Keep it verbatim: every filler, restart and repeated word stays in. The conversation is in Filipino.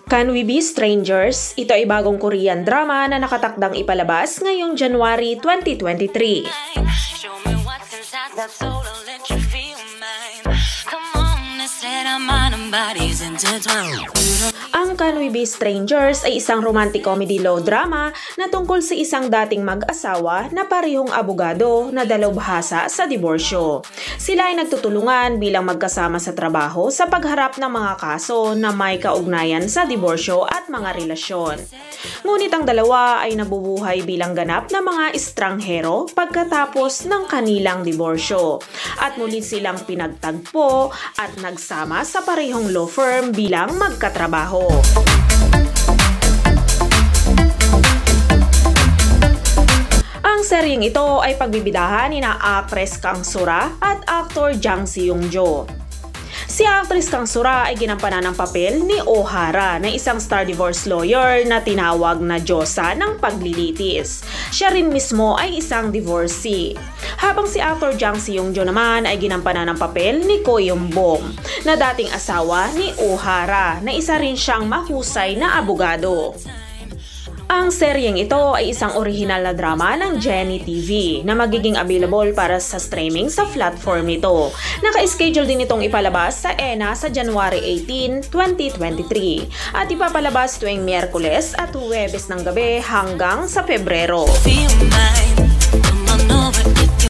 Can We Be Strangers? Ito ay bagong Korean drama na nakatakdang ipalabas ngayong January twenty twenty-three. Ang Can We Be Strangers ay isang romantic comedy law drama na tungkol sa isang dating mag-asawa na parehong abogado na dalubhasa sa diborsyo. Sila ay nagtutulungan bilang magkasama sa trabaho sa pagharap ng mga kaso na may kaugnayan sa diborsyo at mga relasyon. Ngunit ang dalawa ay nabubuhay bilang ganap na mga estranghero pagkatapos ng kanilang diborsyo. At muli silang pinagtagpo at nagsama sa parehong law firm bilang magkatrabaho. Ang seryeng ito ay pagbibidahan ni na actress Kang Sura at actor Jang Seung-jo. Si actress Kang Sura ay ginampanan ng papel ni Oh Hara na isang star divorce lawyer na tinawag na Diyosa ng paglilitis. Siya rin mismo ay isang divorcee. Habang si actor Jang Seung-jo naman ay ginampanan ng papel ni Ko Yoon-bong na dating asawa ni Oh Hara na isa rin siyang mahusay na abogado. Ang seryeng ito ay isang orihinal na drama ng Jenny T V na magiging available para sa streaming sa platform nito. Naka-schedule din itong ipalabas sa E N A sa January eighteenth, twenty twenty-three at ipapalabas tuwing Miyerkules at Huwebes ng gabi hanggang sa Pebrero.